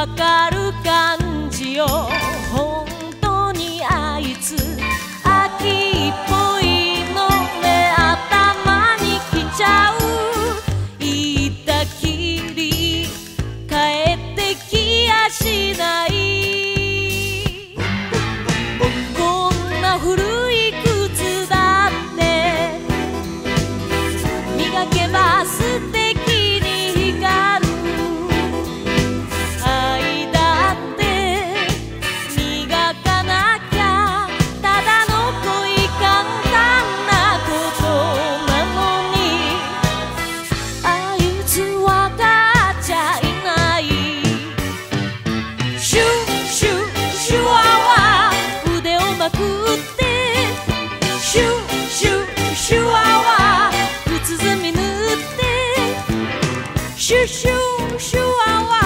わかる感じよ。本当にあいつ秋っぽいのね、頭にきちゃう。言ったきり帰ってきやしない。こんな古い靴だって磨けば素敵に光る。愛だって磨かなきゃただの恋、簡単なことなのに、あいつわかっちゃいない。シュシュシュワワ腕をまくって、シュシュシュワワ靴墨塗って、シュシュシュワワ